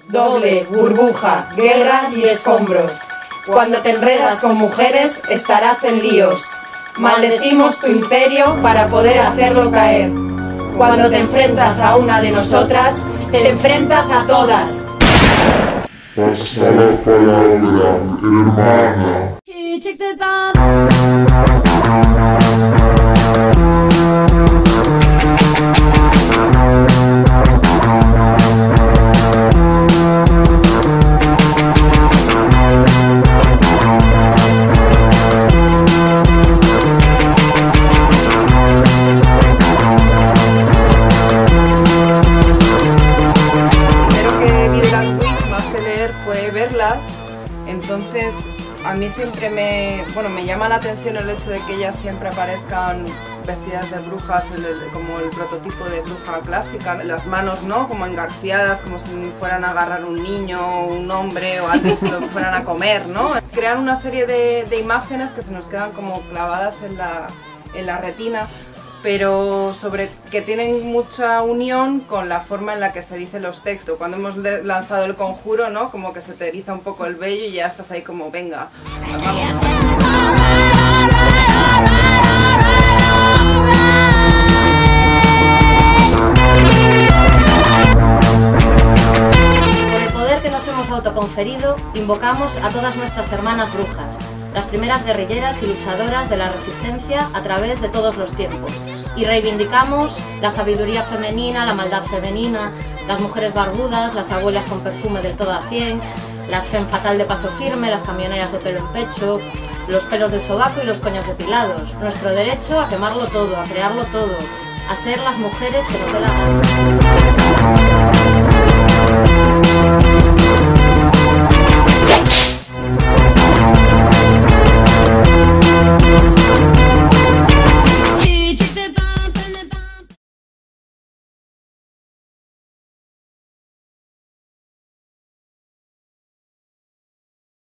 doble, burbuja, guerra y escombros. Cuando te enredas con mujeres, estarás en líos. Maldecimos tu imperio para poder hacerlo caer. Cuando te enfrentas a una de nosotras, te enfrentas a todas. Pasa la palabra, hermana. Fue verlas, entonces a mí siempre me llama la atención el hecho de que ellas siempre aparezcan vestidas de brujas, como el prototipo de bruja clásica, las manos, ¿no?, como engarfiadas, como si fueran a agarrar un niño, un hombre o alguien se lo fueran a comer, ¿no? Crean una serie de imágenes que se nos quedan como clavadas en la retina, pero que tienen mucha unión con la forma en la que se dicen los textos. Cuando hemos lanzado el conjuro, ¿no?, como que se te eriza un poco el vello y ya estás ahí como, venga, Por el poder que nos hemos autoconferido, invocamos a todas nuestras hermanas brujas, las primeras guerrilleras y luchadoras de la resistencia a través de todos los tiempos, y reivindicamos la sabiduría femenina, la maldad femenina, las mujeres barbudas, las abuelas con perfume del todo a 100, las femme fatal de paso firme, las camioneras de pelo en pecho, los pelos del sobaco y los coños depilados, nuestro derecho a quemarlo todo, a crearlo todo, a ser las mujeres que nos dé la gana.